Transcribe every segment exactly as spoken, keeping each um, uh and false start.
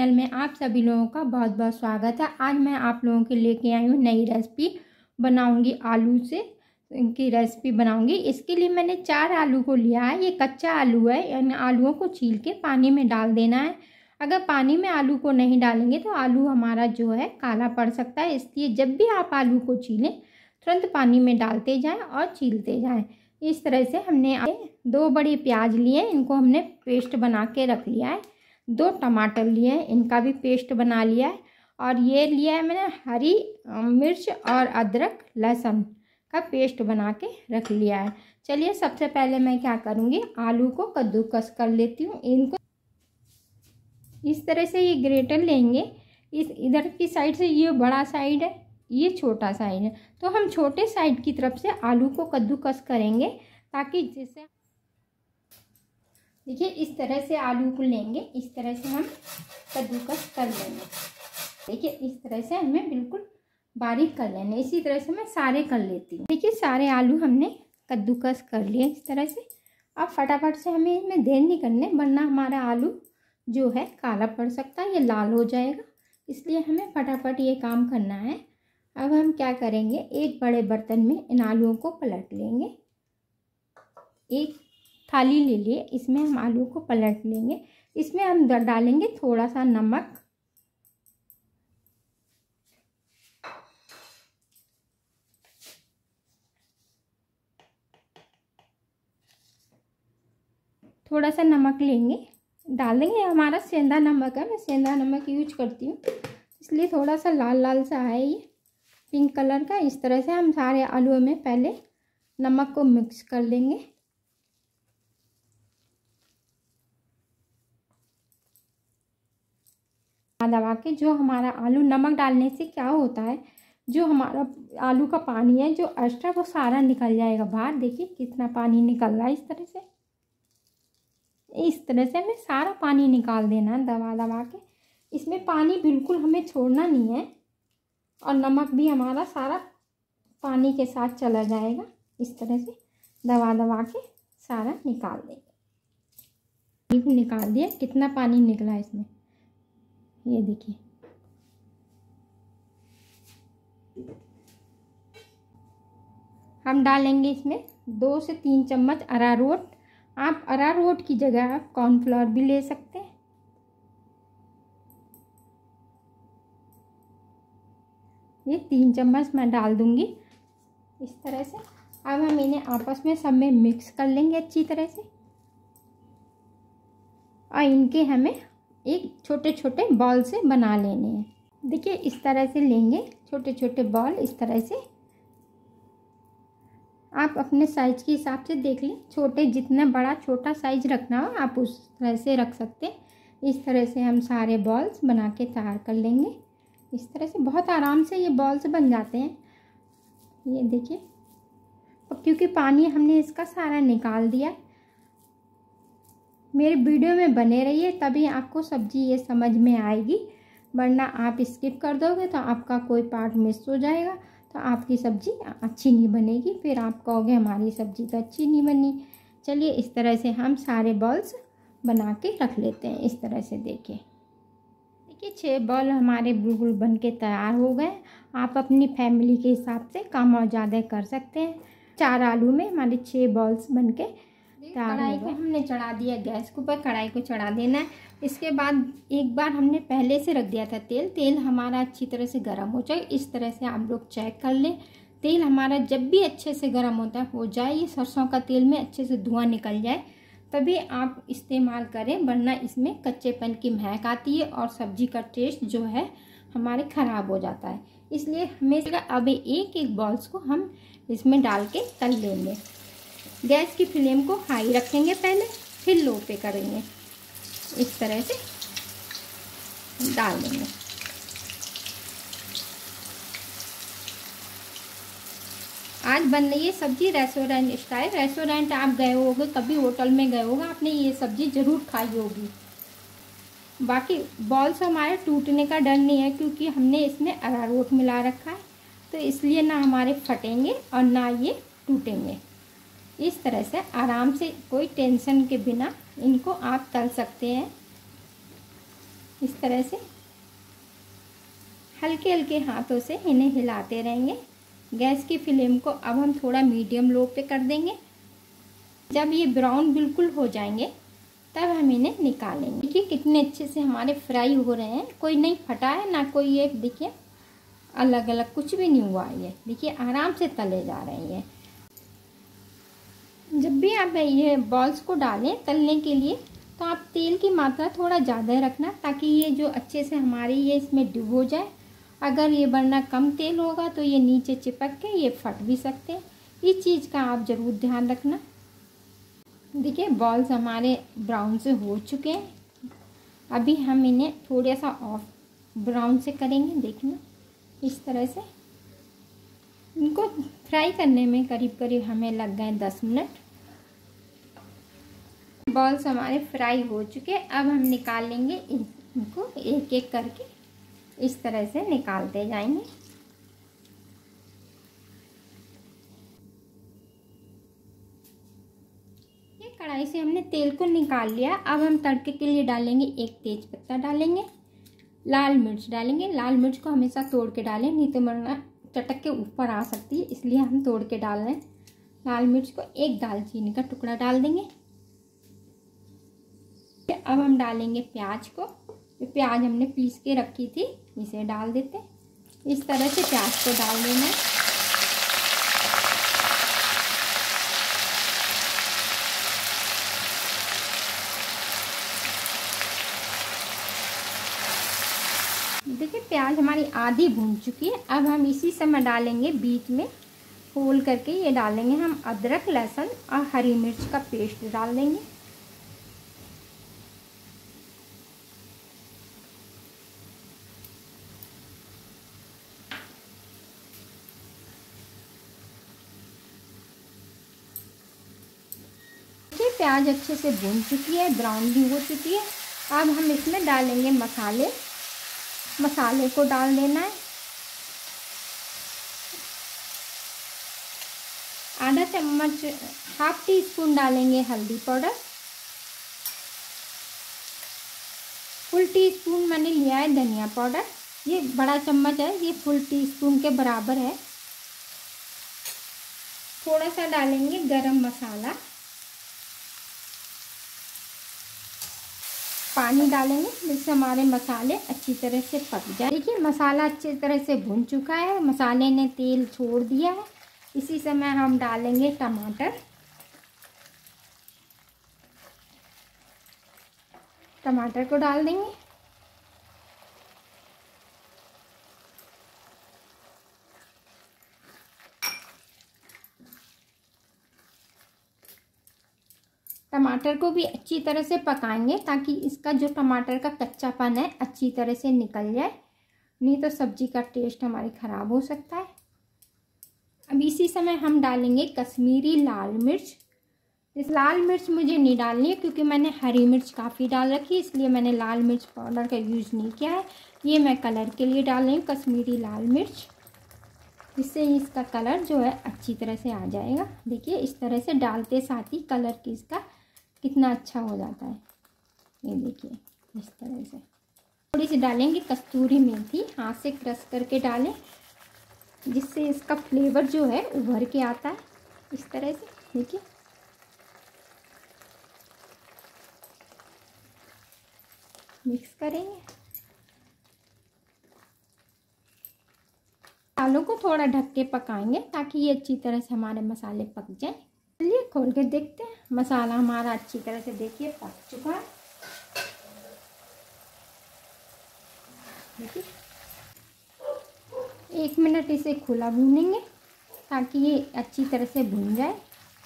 Channel में आप सभी लोगों का बहुत बहुत स्वागत है। आज मैं आप लोगों के लेके आई हूँ नई रेसिपी। बनाऊंगी आलू से इनकी रेसिपी बनाऊंगी। इसके लिए मैंने चार आलू को लिया है। ये कच्चा आलू है, इन आलूओं को छील के पानी में डाल देना है। अगर पानी में आलू को नहीं डालेंगे तो आलू हमारा जो है काला पड़ सकता है। इसलिए जब भी आप आलू को छीलें तुरंत पानी में डालते जाएँ और छीलते जाएँ। इस तरह से हमने दो बड़ी प्याज लिए, इनको हमने पेस्ट बना के रख लिया है। दो टमाटर लिए हैं, इनका भी पेस्ट बना लिया है। और ये लिया है मैंने हरी मिर्च और अदरक लहसुन का पेस्ट बना के रख लिया है। चलिए सबसे पहले मैं क्या करूँगी, आलू को कद्दूकस कर लेती हूँ। इनको इस तरह से ये ग्रेटर लेंगे। इस इधर की साइड से ये बड़ा साइड है, ये छोटा साइड है, तो हम छोटे साइड की तरफ से आलू को कद्दूकस करेंगे ताकि जिससे देखिए इस तरह से आलू को लेंगे, इस तरह से हम कद्दूकस कर लेंगे। देखिए इस तरह से हमें बिल्कुल बारीक कर लेना। इसी तरह से मैं सारे कर लेती हूँ। देखिए सारे आलू हमने कद्दूकस कर लिए इस तरह से। अब फटाफट से हमें इसमें देर नहीं करने, वरना हमारा आलू जो है काला पड़ सकता है, ये लाल हो जाएगा। इसलिए हमें फटाफट ये काम करना है। अब हम क्या करेंगे, एक बड़े बर्तन में इन आलूओं को पलट लेंगे। एक थाली ले लिए, इसमें हम आलू को पलट लेंगे। इसमें हम डालेंगे थोड़ा सा नमक, थोड़ा सा नमक लेंगे, डाल देंगे। हमारा सेंधा नमक है, मैं सेंधा नमक यूज करती हूँ, इसलिए थोड़ा सा लाल लाल सा है ये पिंक कलर का। इस तरह से हम सारे आलूओं में पहले नमक को मिक्स कर लेंगे। दबा के जो हमारा आलू, नमक डालने से क्या होता है, जो हमारा आलू का पानी है जो एक्स्ट्रा वो सारा निकल जाएगा बाहर। देखिए कितना पानी निकल रहा है। इस तरह से इस तरह से हमें सारा पानी निकाल देना है दबा दबा के। इसमें पानी बिल्कुल हमें छोड़ना नहीं है, और नमक भी हमारा सारा पानी के साथ चला जाएगा। इस तरह से दबा दबा के सारा निकाल देंगे। निकाल दिया, कितना पानी निकला है इसमें, ये देखिए। हम डालेंगे इसमें दो से तीन चम्मच अरारोट। आप अरारोट की जगह आप कॉर्नफ्लोर भी ले सकते हैं। ये तीन चम्मच मैं डाल दूंगी इस तरह से। अब हम इन्हें आपस में सब में मिक्स कर लेंगे अच्छी तरह से। और इनके हमें एक छोटे छोटे बॉल से बना लेने हैं। देखिए इस तरह से लेंगे छोटे छोटे बॉल। इस तरह से आप अपने साइज के हिसाब से देख लें, छोटे जितना बड़ा छोटा साइज रखना हो आप उस तरह से रख सकते हैं। इस तरह से हम सारे बॉल्स बना के तैयार कर लेंगे। इस तरह से बहुत आराम से ये बॉल्स बन जाते हैं। ये देखिए, अब क्योंकि पानी हमने इसका सारा निकाल दिया। मेरे वीडियो में बने रहिए, तभी आपको सब्जी ये समझ में आएगी, वरना आप स्किप कर दोगे तो आपका कोई पार्ट मिस हो जाएगा, तो आपकी सब्जी अच्छी नहीं बनेगी। फिर आप कहोगे हमारी सब्जी तो अच्छी नहीं बनी। चलिए इस तरह से हम सारे बॉल्स बना के रख लेते हैं। इस तरह से देखिए देखिए छः बॉल हमारे बिल्कुल बन के तैयार हो गए। आप अपनी फैमिली के हिसाब से कम और ज़्यादा कर सकते हैं। चार आलू में हमारे छः बॉल्स बन के कढ़ाई को हमने चढ़ा दिया गैस के ऊपर। कढ़ाई को चढ़ा देना है। इसके बाद एक बार हमने पहले से रख दिया था तेल। तेल हमारा अच्छी तरह से गर्म हो जाए, इस तरह से आप लोग चेक कर लें। तेल हमारा जब भी अच्छे से गर्म होता है हो जाए, ये सरसों का तेल में अच्छे से धुआं निकल जाए, तभी आप इस्तेमाल करें, वरना इसमें कच्चेपन की महक आती है और सब्जी का टेस्ट जो है हमारे ख़राब हो जाता है। इसलिए हमेशा अब एक एक बॉल्स को हम इसमें डाल के तल लेंगे। गैस की फ्लेम को हाई रखेंगे पहले, फिर लो पे करेंगे। इस तरह से डाल देंगे। आज बन रही है सब्जी रेस्टोरेंट स्टाइल। रेस्टोरेंट आप गए होगे, कभी होटल में गए होगे, आपने ये सब्जी ज़रूर खाई होगी। बाकी बॉल्स हमारे टूटने का डर नहीं है, क्योंकि हमने इसमें अरारोट मिला रखा है, तो इसलिए ना हमारे फटेंगे और ना ये टूटेंगे। इस तरह से आराम से कोई टेंशन के बिना इनको आप तल सकते हैं। इस तरह से हल्के हल्के हाथों से इन्हें हिलाते रहेंगे। गैस की फ्लेम को अब हम थोड़ा मीडियम लो पे कर देंगे। जब ये ब्राउन बिल्कुल हो जाएंगे तब हम इन्हें निकालेंगे। देखिए कितने अच्छे से हमारे फ्राई हो रहे हैं, कोई नहीं फटा है ना कोई ये देखिए अलग अलग कुछ भी नहीं हुआ है। ये देखिए आराम से तले जा रहे हैं। जब भी आप ये बॉल्स को डालें तलने के लिए तो आप तेल की मात्रा थोड़ा ज़्यादा रखना, ताकि ये जो अच्छे से हमारी ये इसमें डूब हो जाए। अगर ये वरना कम तेल होगा तो ये नीचे चिपक के ये फट भी सकते हैं। इस चीज़ का आप ज़रूर ध्यान रखना। देखिए बॉल्स हमारे ब्राउन से हो चुके हैं। अभी हम इन्हें थोड़ा सा ऑफ ब्राउन से करेंगे। देखना इस तरह से इनको फ्राई करने में करीब करीब हमें लग गए दस मिनट। बॉल्स हमारे फ्राई हो चुके। अब हम निकाल लेंगे इनको एक एक करके, इस तरह से निकालते जाएंगे। ये कढ़ाई से हमने तेल को निकाल लिया। अब हम तड़के के लिए डालेंगे एक तेज पत्ता डालेंगे, लाल मिर्च डालेंगे। लाल मिर्च को हमेशा तोड़ के डालें, नहीं तो वरना चटक के ऊपर आ सकती है, इसलिए हम तोड़ के डाल रहे हैं। लाल मिर्च को एक दालचीनी का टुकड़ा डाल देंगे। अब हम डालेंगे प्याज को। ये प्याज हमने पीस के रखी थी, इसे डाल देते हैं। इस तरह से प्याज को डाल देना है। देखिए प्याज हमारी आधी भून चुकी है। अब हम इसी समय डालेंगे, बीच में खोल करके ये डालेंगे हम अदरक लहसुन और हरी मिर्च का पेस्ट डाल देंगे। प्याज अच्छे से भून चुकी है, ब्राउन भी हो चुकी है। अब हम इसमें डालेंगे मसाले। मसाले को डाल देना है। आधा चम्मच हाफ टी स्पून डालेंगे हल्दी पाउडर। फुल टी स्पून मैंने लिया है धनिया पाउडर। ये बड़ा चम्मच है, ये फुल टी स्पून के बराबर है। थोड़ा सा डालेंगे गरम मसाला। पानी डालेंगे जिससे हमारे मसाले अच्छी तरह से पक जाए। देखिए मसाला अच्छी तरह से भुन चुका है, मसाले ने तेल छोड़ दिया है। इसी समय हम डालेंगे टमाटर। टमाटर को डाल देंगे। टमाटर को भी अच्छी तरह से पकाएंगे, ताकि इसका जो टमाटर का कच्चापन है अच्छी तरह से निकल जाए, नहीं तो सब्जी का टेस्ट हमारी ख़राब हो सकता है। अब इसी समय हम डालेंगे कश्मीरी लाल मिर्च। इस लाल मिर्च मुझे नहीं डालनी है क्योंकि मैंने हरी मिर्च काफ़ी डाल रखी है, इसलिए मैंने लाल मिर्च पाउडर का यूज़ नहीं किया है। ये मैं कलर के लिए डाल रही हूँ कश्मीरी लाल मिर्च, जिससे इसका कलर जो है अच्छी तरह से आ जाएगा। देखिए इस तरह से डालते साथ ही कलर की इसका कितना अच्छा हो जाता है। ये देखिए इस तरह से थोड़ी सी डालेंगे कस्तूरी मेथी, हाथ से क्रश करके डालें, जिससे इसका फ्लेवर जो है उभर के आता है। इस तरह से देखिए मिक्स करेंगे। आलू को थोड़ा ढक के पकाएंगे ताकि ये अच्छी तरह से हमारे मसाले पक जाए। चलिए खोल के देखते हैं। मसाला हमारा अच्छी तरह से देखिए पक चुका है। देखिए एक मिनट इसे खुला भूनेंगे ताकि ये अच्छी तरह से भून जाए।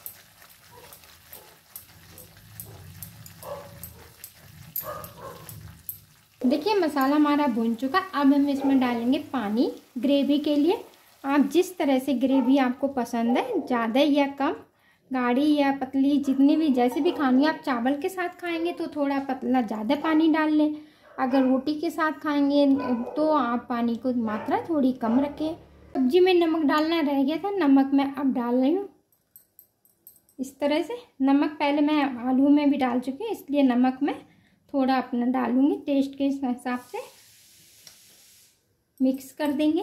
देखिए मसाला हमारा भून चुका। अब हम इसमें डालेंगे पानी ग्रेवी के लिए। आप जिस तरह से ग्रेवी आपको पसंद है, ज़्यादा या कम, गाढ़ी या पतली, जितनी भी जैसे भी खानी है। आप चावल के साथ खाएंगे तो थोड़ा पतला ज़्यादा पानी डाल लें, अगर रोटी के साथ खाएंगे तो आप पानी को मात्रा थोड़ी कम रखें। सब्जी में नमक डालना रह गया था, नमक मैं अब डाल रही हूँ। इस तरह से नमक पहले मैं आलू में भी डाल चुकी हूँ, इसलिए नमक मैं थोड़ा अपना डालूंगी टेस्ट के हिसाब से, मिक्स कर देंगे।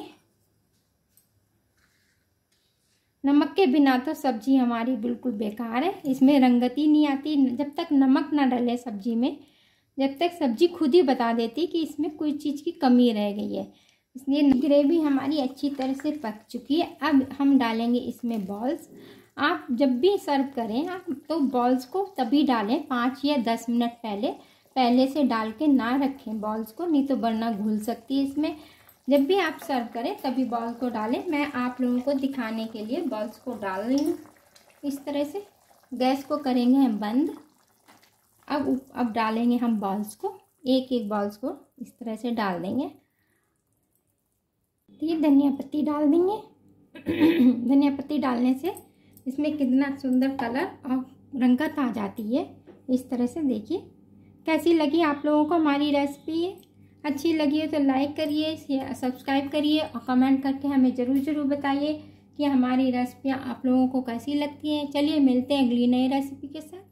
नमक के बिना तो सब्जी हमारी बिल्कुल बेकार है, इसमें रंगती नहीं आती जब तक नमक ना डले सब्जी में। जब तक सब्जी खुद ही बता देती कि इसमें कोई चीज़ की कमी रह गई है। इसलिए ग्रेवी हमारी अच्छी तरह से पक चुकी है। अब हम डालेंगे इसमें बॉल्स। आप जब भी सर्व करें आप तो बॉल्स को तभी डालें पाँच या दस मिनट पहले, पहले से डाल के ना रखें बॉल्स को, नहीं तो वरना घुल सकती है इसमें। जब भी आप सर्व करें तभी बॉल को डालें। मैं आप लोगों को दिखाने के लिए बॉल्स को डाल रही हूँ इस तरह से। गैस को करेंगे हम बंद। अब अब डालेंगे हम बॉल्स को, एक एक बॉल्स को इस तरह से डाल देंगे। ये धनिया पत्ती डाल देंगे। धनिया पत्ती डालने से इसमें कितना सुंदर कलर और रंगत आ जाती है। इस तरह से देखिए। कैसी लगी आप लोगों को हमारी रेसिपी? अच्छी लगी है तो लाइक करिए, सब्सक्राइब करिए और कमेंट करके हमें ज़रूर ज़रूर बताइए कि हमारी रेसिपियाँ आप लोगों को कैसी लगती हैं। चलिए मिलते हैं अगली नई रेसिपी के साथ।